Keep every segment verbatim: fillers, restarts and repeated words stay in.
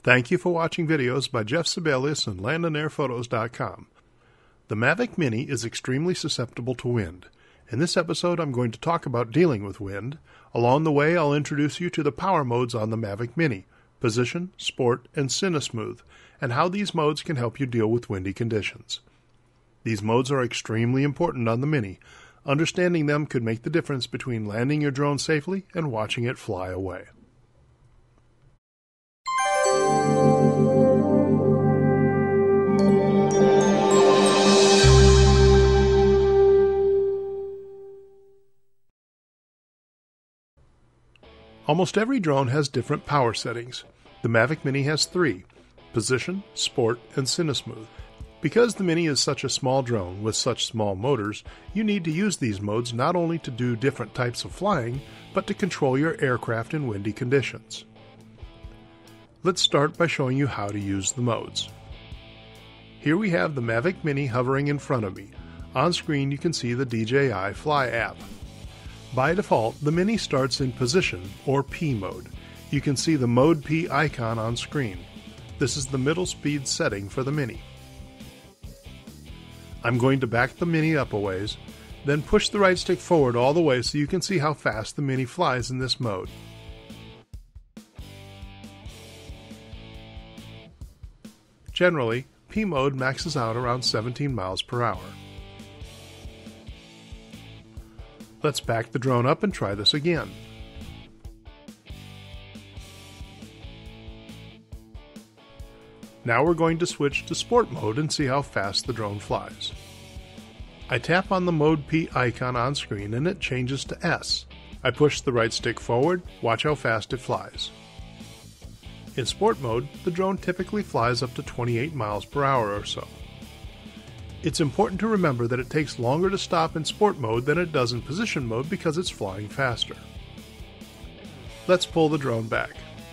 Thank you for watching videos by Jeff Sibelius and land and air photos dot com. The Mavic Mini is extremely susceptible to wind. In this episode, I'm going to talk about dealing with wind. Along the way, I'll introduce you to the power modes on the Mavic Mini, Position, Sport, and Cinesmooth, and how these modes can help you deal with windy conditions. These modes are extremely important on the Mini. Understanding them could make the difference between landing your drone safely and watching it fly away. Almost every drone has different power settings. The Mavic Mini has three: Position, Sport, and Cinesmooth. Because the Mini is such a small drone with such small motors, you need to use these modes not only to do different types of flying, but to control your aircraft in windy conditions. Let's start by showing you how to use the modes. Here we have the Mavic Mini hovering in front of me. On screen you can see the D J I Fly app. By default, the Mini starts in Position, or P mode. You can see the Mode P icon on screen. This is the middle speed setting for the Mini. I'm going to back the Mini up a ways, then push the right stick forward all the way so you can see how fast the Mini flies in this mode. Generally, P mode maxes out around seventeen miles per hour. Let's back the drone up and try this again. Now we're going to switch to Sport mode and see how fast the drone flies. I tap on the Mode P icon on screen and it changes to S. I push the right stick forward, watch how fast it flies. In Sport mode, the drone typically flies up to twenty-eight miles per hour or so. It's important to remember that it takes longer to stop in Sport mode than it does in Position mode because it's flying faster. Let's pull the drone back.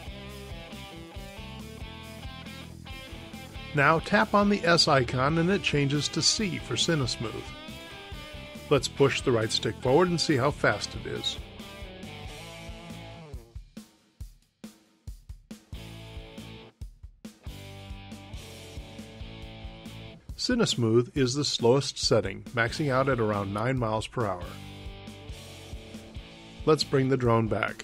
Now tap on the S icon and it changes to C for Cinesmooth. Let's push the right stick forward and see how fast it is. Cinesmooth is the slowest setting, maxing out at around nine miles per hour. Let's bring the drone back.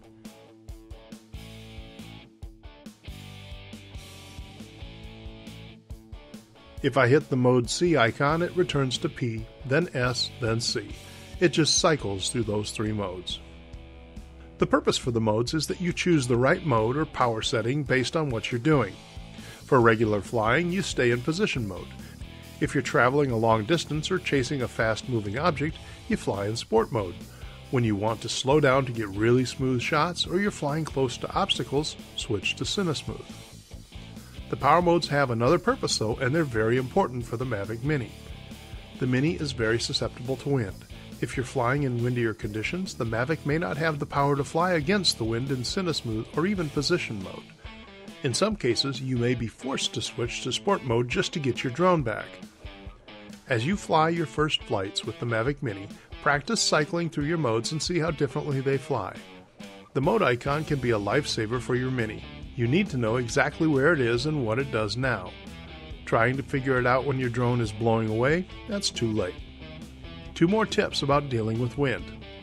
If I hit the Mode C icon, it returns to P, then S, then C. It just cycles through those three modes. The purpose for the modes is that you choose the right mode or power setting based on what you're doing. For regular flying, you stay in Position mode. If you're traveling a long distance or chasing a fast-moving object, you fly in Sport mode. When you want to slow down to get really smooth shots or you're flying close to obstacles, switch to Cinesmooth. The power modes have another purpose though, and they're very important for the Mavic Mini. The Mini is very susceptible to wind. If you're flying in windier conditions, the Mavic may not have the power to fly against the wind in Cinesmooth or even Position mode. In some cases, you may be forced to switch to Sport mode just to get your drone back. As you fly your first flights with the Mavic Mini, practice cycling through your modes and see how differently they fly. The mode icon can be a lifesaver for your Mini. You need to know exactly where it is and what it does now. Trying to figure it out when your drone is blowing away, that's too late. Two more tips about dealing with wind.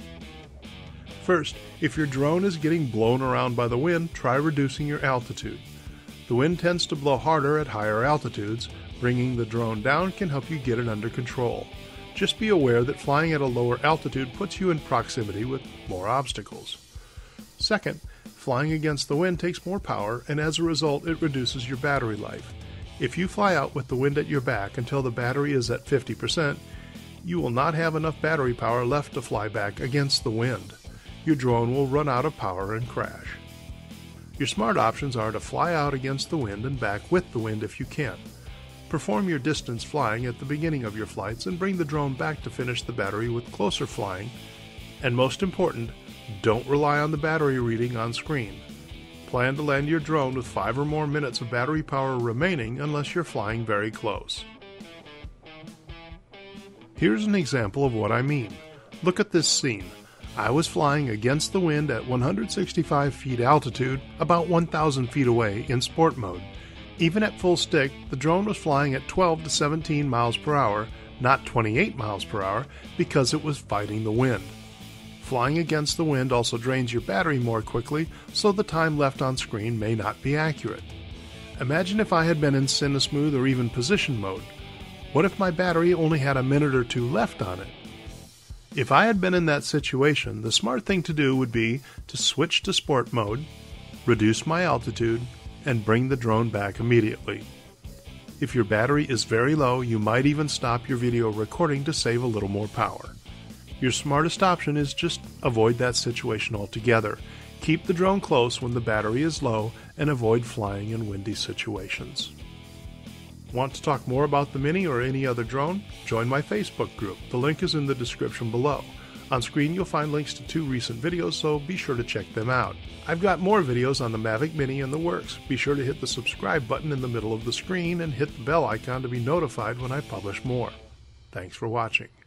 First, if your drone is getting blown around by the wind, try reducing your altitude. The wind tends to blow harder at higher altitudes. Bringing the drone down can help you get it under control. Just be aware that flying at a lower altitude puts you in proximity with more obstacles. Second, flying against the wind takes more power, and as a result it reduces your battery life. If you fly out with the wind at your back until the battery is at fifty percent, you will not have enough battery power left to fly back against the wind. Your drone will run out of power and crash. Your smart options are to fly out against the wind and back with the wind if you can. Perform your distance flying at the beginning of your flights and bring the drone back to finish the battery with closer flying. And most important, don't rely on the battery reading on screen. Plan to land your drone with five or more minutes of battery power remaining unless you're flying very close. Here's an example of what I mean. Look at this scene. I was flying against the wind at one hundred sixty-five feet altitude, about one thousand feet away, in sport mode. Even at full stick, the drone was flying at twelve to seventeen miles per hour, not twenty-eight miles per hour, because it was fighting the wind. Flying against the wind also drains your battery more quickly, so the time left on screen may not be accurate. Imagine if I had been in Cinesmooth or even position mode. What if my battery only had a minute or two left on it? If I had been in that situation, the smart thing to do would be to switch to sport mode, reduce my altitude, and bring the drone back immediately. If your battery is very low, you might even stop your video recording to save a little more power. Your smartest option is just avoid that situation altogether. Keep the drone close when the battery is low and avoid flying in windy situations. Want to talk more about the Mini or any other drone? Join my Facebook group. The link is in the description below. On screen you'll find links to two recent videos, so be sure to check them out. I've got more videos on the Mavic Mini in the works. Be sure to hit the subscribe button in the middle of the screen and hit the bell icon to be notified when I publish more. Thanks for watching.